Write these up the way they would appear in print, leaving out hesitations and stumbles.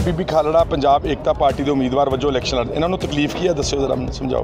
बीबी Khalra Punjab Ekta party के उम्मीदवार वजों election लड़, इन्होंने तकलीफ की है, दस्यो जरा समझाओ।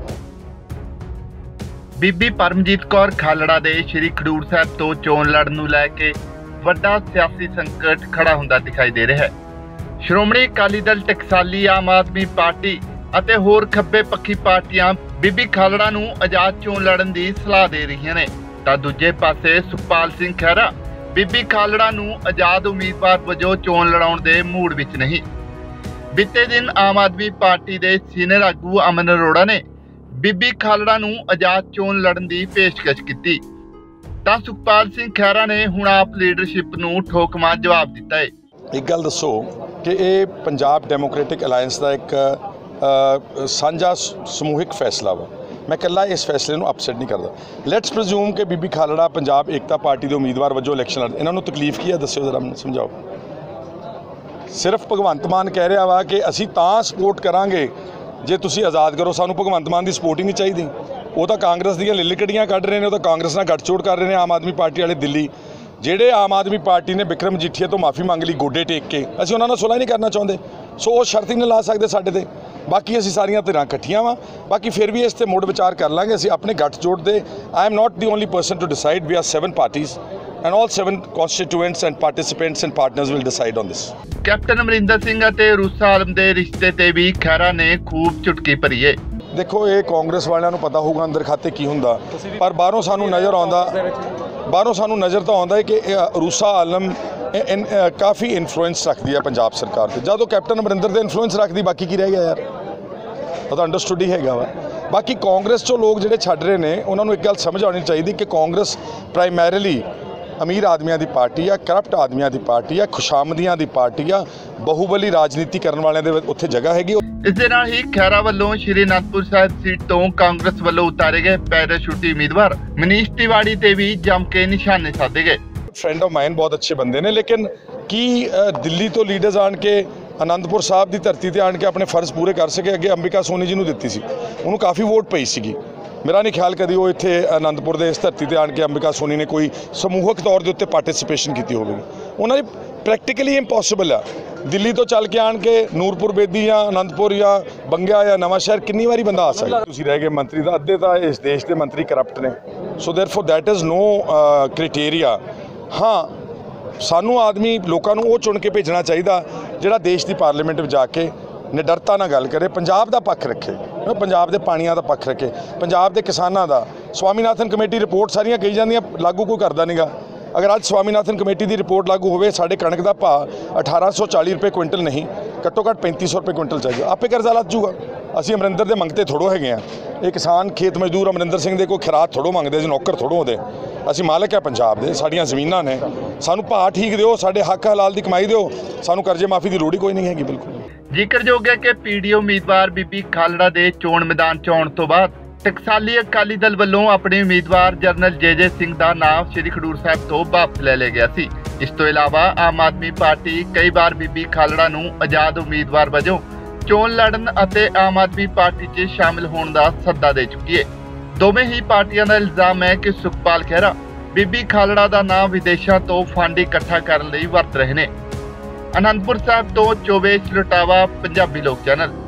ਬੀਬੀ ਪਰਮਜੀਤ ਕੌਰ ਖਾਲੜਾ ਦੇ ਸ਼੍ਰੀ ਖਡੂਰ ਸਾਹਿਬ ਤੋਂ ਚੋਣ ਲੜਨ ਨੂੰ ਲੈ ਕੇ ਵੱਡਾ ਸਿਆਸੀ ਸੰਕਟ ਖੜਾ ਹੁੰਦਾ ਦਿਖਾਈ ਦੇ ਰਿਹਾ ਹੈ। ਸ਼੍ਰੋਮਣੀ ਅਕਾਲੀ ਦਲ ਟਕਸਾਲੀ, ਆਮ ਆਦਮੀ ਪਾਰਟੀ ਅਤੇ ਹੋਰ ਖੱਬੇ ਪੱਖੀ ਪਾਰਟੀਆਂ ਬੀਬੀ ਖਾਲੜਾ ਨੂੰ ਆਜ਼ਾਦ ਚੋਣ ਲੜਨ ਦੀ ਸਲਾਹ ਦੇ ਰਹੀਆਂ ਨੇ, ਤਾਂ ਦੂਜੇ ਪਾਸੇ ਸੁਖਪਾਲ ਸਿੰਘ ਖਹਿਰਾ ਬੀਬੀ ਖਾਲੜਾ ਨੂੰ ਆਜ਼ਾਦ ਉਮੀਦਵਾਰ ਵਜੋਂ ਚੋਣ ਲੜਾਉਣ ਦੇ ਮੂਡ ਵਿੱਚ ਨਹੀਂ। ਬੀਤੇ ਦਿਨ ਆਮ ਆਦਮੀ ਪਾਰਟੀ ਦੇ ਸੀਨੀਅਰ ਆਗੂ ਅਮਨ ਅਰੋੜਾ ਨੇ ਬੀਬੀ ਖਾਲੜਾ ਨੂੰ ਆਜ਼ਾਦ ਚੋਣ ਲੜਨ ਦੀ ਪੇਸ਼ਕਸ਼ ਕੀਤੀ, ਤਾਂ ਸੁਖਪਾਲ ਸਿੰਘ ਖਹਿਰਾ ਨੇ ਹੁਣ ਆਪ ਲੀਡਰਸ਼ਿਪ ਨੂੰ ਠੋਕਵਾਂ ਜਵਾਬ ਦਿੱਤਾ ਹੈ। एक गल दसो कि ये पंजाब डेमोक्रेटिक अलायंस का एक साझा समूहिक फैसला वा, मैं कल्ला इस फैसले को अपसैट नहीं करता। लैट्स प्रज्यूम कि बीबी खालड़ा पंजाब एकता पार्टी के उम्मीदवार वजों इलैक्शन लड़, इन्होंने तकलीफ की है, दस्यो जरा समझाओ। सिर्फ भगवंत मान कह रहा वा कि असी तां सपोर्ट करांगे जे तुसी आज़ाद करो, सानू भगवंत मान की सपोर्ट ही नहीं चाहिए। वो तो कांग्रेस दी लिलकड़ियाँ कढ़ रहे हैं, वो तो कांग्रेस नाल गठजोड़ कर रहे हैं आम आदमी पार्टी वाले दिल्ली, ਜਿਹੜੇ आम आदमी पार्टी ने बिक्रम मजीठिया तो माफ़ी मंग ली गोडे टेक के, ਅਸੀਂ ਉਹਨਾਂ ਨਾਲ ਸੁਲ੍ਹਾ ਨਹੀਂ ਕਰਨਾ ਚਾਹੁੰਦੇ, ਸੋ ਉਹ ਸ਼ਰਤ ਹੀ ਨਹੀਂ ਲਾ ਸਕਦੇ ਸਾਡੇ ਤੇ। ਬਾਕੀ ਅਸੀਂ ਸਾਰੀਆਂ ਧਿਰਾਂ ਇਕੱਠੀਆਂ ਵਾ, ਬਾਕੀ ਫਿਰ ਵੀ ਇਸ ਤੇ ਮੁੜ ਵਿਚਾਰ ਕਰ ਲਾਂਗੇ। ਅਸੀਂ ਆਪਣੇ ਗੱਠਜੋੜ ਦੇ, I am not the only person to decide, we are 7 parties and all 7 constituents and participants and partners will decide on this। Captain Amarinder Singh ਅਤੇ ਰੂਸਾ ਆਲਮ ਦੇ ਰਿਸ਼ਤੇ ਤੇ ਵੀ ਖਹਿਰਾ ਨੇ ਖੂਬ ਚੁਟਕੀ ਭਰੀ ਹੈ। ਦੇਖੋ ਇਹ ਕਾਂਗਰਸ ਵਾਲਿਆਂ ਨੂੰ ਪਤਾ ਹੋਊਗਾ ਅੰਦਰ ਖਾਤੇ ਕੀ ਹੁੰਦਾ, ਪਰ ਬਾਹਰੋਂ ਸਾਨੂੰ ਨਜ਼ਰ ਆਉਂਦਾ, ਤਾਂ ਆਉਂਦਾ ਹੈ ਕਿ ਰੂਸਾ ਆਲਮ ਕਾਫੀ ਇਨਫਲੂਐਂਸ ਰੱਖਦੀ ਹੈ ਪੰਜਾਬ ਸਰਕਾਰ ਤੇ। ਜਦੋਂ ਕੈਪਟਨ ਅਮਰਿੰਦਰ ਦੇ ਇਨਫਲੂਐਂਸ ਰੱਖਦੀ, ਬਾਕੀ ਕੀ ਰਹਿ ਗਿਆ ਯਾਰ, ਉਹ ਤਾਂ ਅੰਡਰਸਟੂਡ ਹੀ ਹੈਗਾ ਵਾ। ਬਾਕੀ ਕਾਂਗਰਸ 'ਚੋਂ ਲੋਕ ਜਿਹੜੇ ਛੱਡ ਰਹੇ ਨੇ, ਉਹਨਾਂ ਨੂੰ ਇੱਕ ਗੱਲ ਸਮਝ ਆਉਣੀ ਚਾਹੀਦੀ ਕਿ ਕਾਂਗਰਸ ਪ੍ਰਾਇਮਰੀਲੀ ਅਮੀਰ ਆਦਮੀਆਂ ਦੀ ਪਾਰਟੀ ਆ, ਕਰਪਟ ਆਦਮੀਆਂ ਦੀ ਪਾਰਟੀ ਆ, ਖੁਸ਼ਾਮਦੀਆਂ ਦੀ ਪਾਰਟੀ ਆ, ਬਾਹੂਬਲੀ ਰਾਜਨੀਤੀ ਕਰਨ ਵਾਲਿਆਂ ਦੇ ਉੱਥੇ ਜਗ੍ਹਾ ਹੈਗੀ। ਇਸ ਦੇ ਨਾਲ ਹੀ ਖਹਿਰਾ ਵੱਲੋਂ ਸ਼੍ਰੀ ਅਨੰਦਪੁਰ ਸਾਹਿਬ ਸੀਟ ਤੋਂ ਕਾਂਗਰਸ ਵੱਲੋਂ ਉਤਾਰੇ ਗਏ ਪੈਰਾਸ਼ੂਟੀ ਉਮੀਦਵਾਰ ਮਨੀਸ਼ ਤਿਵਾੜੀ ਤੇ ਵੀ ਜੰਮ ਕੇ ਨਿਸ਼ਾਨੇ ਸਾਧੇ ਗਏ। ਫਰੈਂਡ ਆਫ ਮਾਈਨ ਬਹੁਤ ਅੱਛੇ ਬੰਦੇ ਨੇ, ਲੇਕਿਨ ਕੀ ਦਿੱਲੀ ਤੋਂ ਲੀਡਰਸ ਆਣ ਕੇ ਅਨੰਦਪੁਰ ਸਾਹਿਬ ਦੀ ਧਰਤੀ ਤੇ ਆਣ ਕੇ ਆਪਣੇ ਫਰਜ਼ ਪੂਰੇ ਕਰ ਸਕੇ? ਅੱਗੇ ਅੰਬਿਕਾ ਸੋਨੀ ਜੀ ਨੂੰ ਦਿੱਤੀ ਸੀ, ਉਹਨੂੰ ਕਾਫੀ ਵੋਟ ਪਈ ਸੀਗੀ। मेरा नहीं ख्याल कभी वो इत्थे आनंदपुर के इस धरती पर आण के अंबिका सोनी ने कोई समूहक तौर के उत्ते पार्टिसिपेशन की होगी। उन्होंने प्रैक्टिकली इंपॉसिबल आ दिल्ली तो चल के आण के नूरपुर बेदी या आनंदपुर या बंगिया या नवांशहर कितनी बारी बंदा आ सकता। तुसीं रह गए मंत्री का, अद्धे तो इस देश के मंत्री करप्ट ने, so therefore that is no criteria. हाँ, सानू आदमी लोगों को वो चुन के भेजना चाहिए जिहड़ा देश की पार्लीमेंट में जाके निडरता ना गल करे, पंजाब का पक्ष रखे, पंजाब के पानियां का पक्ष रखे, पंजाब के किसानों का। स्वामीनाथन कमेटी रिपोर्ट सारियां कही जांदियां, लागू कोई करता नहीं गा। अगर अज स्वामीनाथन कमेटी की रिपोर्ट लागू होवे, साडे कणक का भाव 1840 रुपये क्विंटल नहीं, घट्टो घट्ट 3500 रुपये क्विंटल चाहिए, आपे कर्जा लग जूगा। असीं अमरिंदर दे मंगते थोड़ो हैगे आ, ये किसान खेत मजदूर अमरिंदर सिंह दे कोई खिरात थोड़ो मंगते, असीं नौकर थोड़ो होंदे, असीं मालक है पंजाब दे, साडियां ज़मीनां ने, सानू भाव ठीक दिओ, साडे हक हलाल की कमाई दिओ, सानू कर्जे माफ़ी की लोड़ ही कोई नहीं हैगी। बिल्कुल ਜ਼ਿਕਰਯੋਗ ਹੈ ਕਿ ਪੀਡੀਓ ਉਮੀਦਵਾਰ ਬੀਬੀ ਖਾਲੜਾ ਦੇ ਚੋਣ ਮੈਦਾਨ 'ਚ ਆਉਣ ਤੋਂ ਬਾਅਦ ਟਕਸਾਲੀ ਅਕਾਲੀ ਦਲ ਵੱਲੋਂ ਆਪਣੇ ਉਮੀਦਵਾਰ ਜਨਰਲ ਜੇ ਸਿੰਘ ਦਾ ਨਾਮ ਸ਼੍ਰੀ ਖਡੂਰ ਸਾਹਿਬ ਤੋਂ ਵਾਪਸ ਲੈ ਲਿਆ ਗਿਆ ਸੀ। ਇਸ ਤੋਂ ਇਲਾਵਾ ਆਮ ਆਦਮੀ ਪਾਰਟੀ ਕਈ ਵਾਰ ਬੀਬੀ ਖਾਲੜਾ ਨੂੰ ਆਜ਼ਾਦ ਉਮੀਦਵਾਰ ਵਜੋਂ ਚੋਣ ਲੜਨ ਅਤੇ ਆਮ ਆਦਮੀ ਪਾਰਟੀ 'ਚ ਸ਼ਾਮਿਲ ਹੋਣ ਦਾ ਸੱਦਾ ਦੇ ਚੁੱਕੀ ਹੈ। ਦੋਵੇਂ ਹੀ ਪਾਰਟੀਆਂ ਦਾ ਇਲਜ਼ਾਮ ਹੈ ਕਿ ਸੁਖਪਾਲ ਖਹਿਰਾ ਬੀਬੀ ਖਾਲੜਾ ਦਾ ਨਾਮ ਵਿਦੇਸ਼ਾਂ ਤੋਂ ਫੰਡ ਇਕੱਠਾ ਕਰਨ ਲਈ ਵਰਤ ਰਹੇ ਨੇ। ਆਨੰਦਪੁਰ ਸਾਹਿਬ ਤੋਂ ਚੋਵੇਸ਼ ਲੁਟਾਵਾ, ਪੰਜਾਬੀ ਲੋਕ ਚੈਨਲ।